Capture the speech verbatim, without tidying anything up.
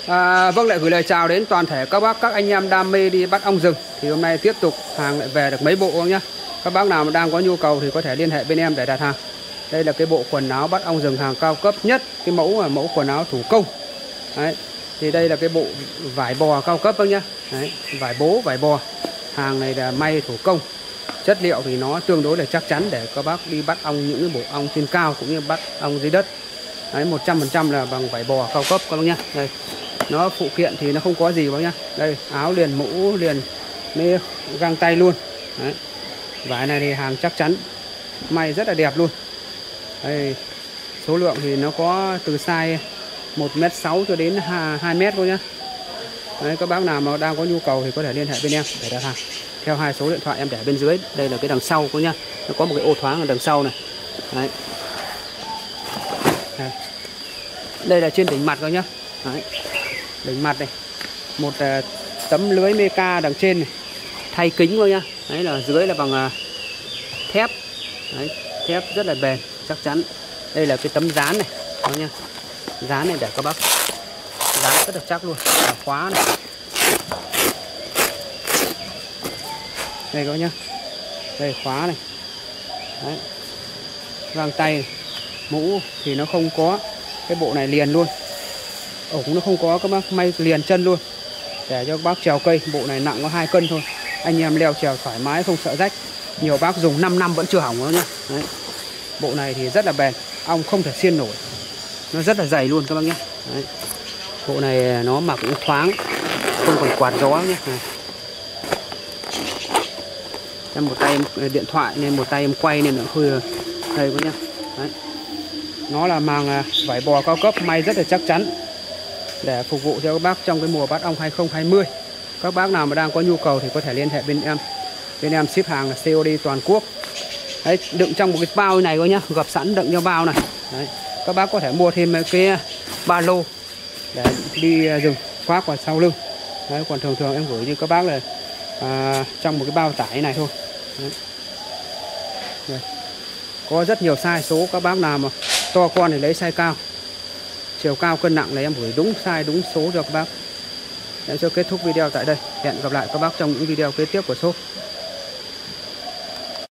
À, vâng, lại gửi lời chào đến toàn thể các bác, các anh em đam mê đi bắt ong rừng. Thì hôm nay tiếp tục hàng lại về được mấy bộ nhá. Các bác nào mà đang có nhu cầu thì có thể liên hệ bên em để đặt hàng. Đây là cái bộ quần áo bắt ong rừng hàng cao cấp nhất, cái mẫu là mẫu quần áo thủ công. Đấy. Thì đây là cái bộ vải bò cao cấp nhá. Đấy, vải bố, vải bò. Hàng này là may thủ công. Chất liệu thì nó tương đối là chắc chắn để các bác đi bắt ong, những cái bộ ong trên cao cũng như bắt ong dưới đất. Đấy, một trăm phần trăm là bằng vải bò cao cấp các bác nhá. Đây. Nó phụ kiện thì nó không có gì bác nhá. Đây, áo liền, mũ liền, với găng tay luôn. Đấy. Vải này thì hàng chắc chắn, may rất là đẹp luôn. Đây, số lượng thì nó có từ size một mét sáu cho đến hai mét thôi nhá. Đấy, các bác nào mà đang có nhu cầu thì có thể liên hệ bên em để đặt hàng theo hai số điện thoại em để bên dưới. Đây là cái đằng sau cô nhá, nó có một cái ô thoáng ở đằng sau này. Đấy. Đây. Đây là trên đỉnh mặt rồi nhá. Đấy. Đỉnh mặt này, một uh, tấm lưới meca đằng trên này, thay kính thôi nhá. Đấy là dưới là bằng uh, thép. Đấy, thép rất là bền, chắc chắn. Đây là cái tấm dán này, đó nhá. Dán này để các bác dán rất là chắc luôn. Và khóa này. Đây các bác nhá. Đây khóa này. Đấy. Găng tay này. Mũ thì nó không có, cái bộ này liền luôn. Ổ cũng nó không có, các bác may liền chân luôn để cho các bác trèo cây. Bộ này nặng có hai cân thôi, anh em leo trèo thoải mái không sợ rách. Nhiều bác dùng năm năm vẫn chưa hỏng đâu nhá. Đấy. Bộ này thì rất là bền, ong không thể xiên nổi, nó rất là dày luôn các bác nhé. Đấy. Bộ này nó mặc cũng thoáng, không còn quạt gió nhé. Này. Em một tay em điện thoại nên một tay em quay nên nó hơi đây các nhá. Đấy. Nó là màng vải bò cao cấp, may rất là chắc chắn để phục vụ cho các bác trong cái mùa bắt ong hai không hai không. Các bác nào mà đang có nhu cầu thì có thể liên hệ bên em. Bên em ship hàng là xê ô đê toàn quốc. Đấy, đựng trong một cái bao này coi nhá, gập sẵn đựng trong bao này. Đấy. Các bác có thể mua thêm cái ba lô để đi rừng khoác vào sau lưng. Đấy, còn thường thường em gửi cho các bác là à, trong một cái bao tải này thôi. Đấy. Đây. Có rất nhiều size số, các bác nào mà to con thì lấy size cao, chiều cao cân nặng là em gửi đúng size đúng số cho các bác. Em sẽ kết thúc video tại đây. Hẹn gặp lại các bác trong những video kế tiếp của shop.